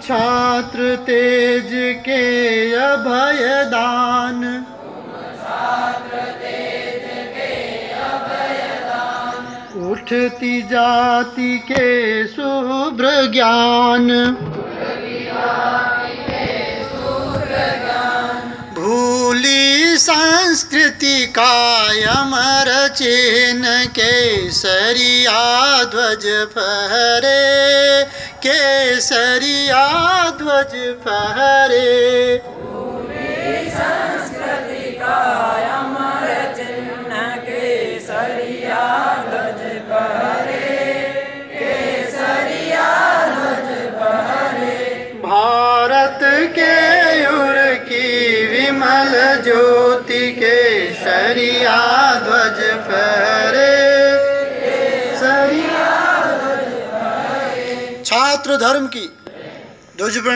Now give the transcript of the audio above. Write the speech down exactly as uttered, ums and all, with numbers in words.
छात्र तेज के अभयदान, उठती जाति के शुभ्र ज्ञान, भूली संस्कृति का अमर चिन्ह, केसरिया ध्वज फहरे, केसरिया ध्वज फहरे। भूली संस्कृति का अमर चिन्ह, केसरिया ध्वज फहरे, केसरिया ध्वज फहरे। भारत के उर की विमल ज्योति, केसरिया ध्वज फहरे, केसरिया ध्वज फहरे। छात्र धर्म की ध्वज